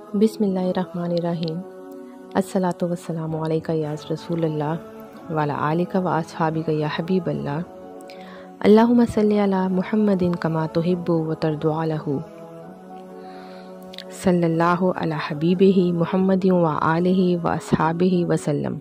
बिस्मिल्लाहिर्रहमानिर्रहीम। अस्सलातु वस्सलामु अलैका या रसूलल्लाह वाला आलिका व अस्हाबिका या हबीबल्लाह। अल्लाहुम्मा सल्ली अला मुहम्मदिन कमा तुहिब्बु व तरदु अलहु सल्लल्लाहु अला हबीबिही मुहम्मदिन व आलिही व अस्हाबिही वसल्लम।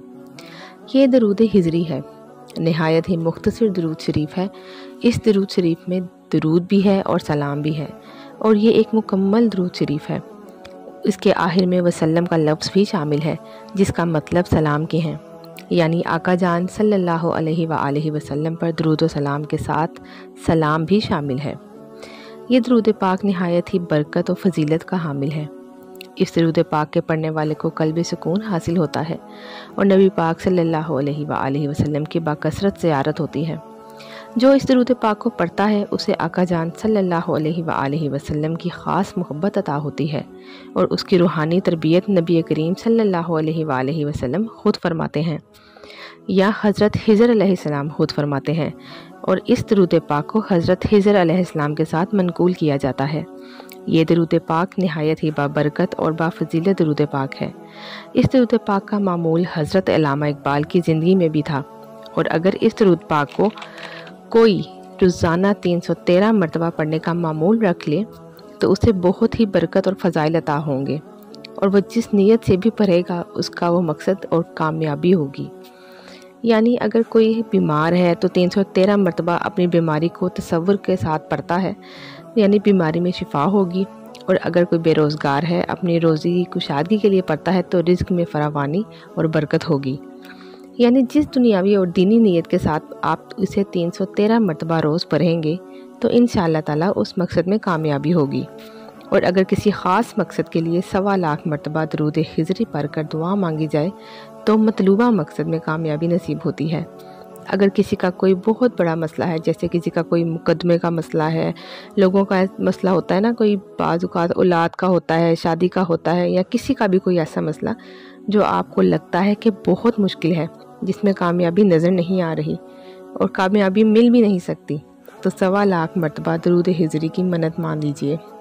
ये दरूद हिजरी है, नहायत ही मुख्तसर दरूद शरीफ है। इस दरूद शरीफ में दरूद भी है और सलाम भी है, और ये एक मुकम्मल दरूद शरीफ है। इसके आखिर में वसल्लम का लफ्ज़ भी शामिल है, जिसका मतलब सलाम के हैं, यानी आका जान सल्लल्लाहु अलैहि व आलिहि वसल्लम पर दरूद व सलाम के साथ सलाम भी शामिल है। ये दरूद पाक नहायत ही बरकत और फजीलत का हामिल है। इस दरूद पाक के पढ़ने वाले को कल्ब सुकून हासिल होता है और नबी पाक सल्लल्लाहु अलैहि व आलिहि वसल्लम की बाकसरत ज़ियारत होती है। जो इस दरूद पाक को पढ़ता है उसे आका जान सल्लल्लाहु अलैहि व आलिहि वसल्लम की ख़ास मोहब्बत अता होती है, और उसकी रूहानी तरबियत नबी करीम सल्लल्लाहु अलैहि व आलिहि वसल्लम खुद फरमाते हैं या हज़रत हिजर अलैहिस्सलाम खुद फरमाते हैं, और इस दरूद पाक को हज़रत हिजर अलैहिस्सलाम के साथ मनकूल किया जाता है। ये दरूद पाक नहायत ही बाबरकत और बाफजीलत दरूद पाक है। इस दरूद पाक का मामूल हज़रत अल्लामा इकबाल की ज़िंदगी में भी था, और अगर इस दरूद पाक को कोई रोज़ाना 313 मरतबा पढ़ने का मामूल रख ले तो उसे बहुत ही बरकत और फ़ज़ाइल अता होंगे, और वह जिस नीयत से भी पढ़ेगा उसका वो मकसद और कामयाबी होगी। यानी अगर कोई बीमार है तो 313 मरतबा अपनी बीमारी को तसव्वुर के साथ पढ़ता है, यानी बीमारी में शिफा होगी। और अगर कोई बेरोज़गार है, अपनी रोज़ी की कुशादगी के लिए पढ़ता है तो रिज़्क में फरावानी और बरकत होगी। यानी जिस दुनियावी और दीनी नीयत के साथ आप इसे 313 मरतबा रोज़ पढ़ेंगे तो इंशाअल्लाह ताला उस मकसद में कामयाबी होगी। और अगर किसी ख़ास मकसद के लिए 1.25 लाख मरतबा दरूद हिजरी पढ़कर दुआ मांगी जाए तो मतलूबा मकसद में कामयाबी नसीब होती है। अगर किसी का कोई बहुत बड़ा मसला है, जैसे किसी का कोई मुकदमे का मसला है, लोगों का मसला होता है ना, कोई बाज़ औक़ात औलाद का होता है, शादी का होता है, या किसी का भी कोई ऐसा मसला जो आपको लगता है कि बहुत मुश्किल है, जिसमें कामयाबी नज़र नहीं आ रही और कामयाबी मिल भी नहीं सकती, तो 1.25 लाख मरतबा दरूद हिजरी की मन्नत मान लीजिए।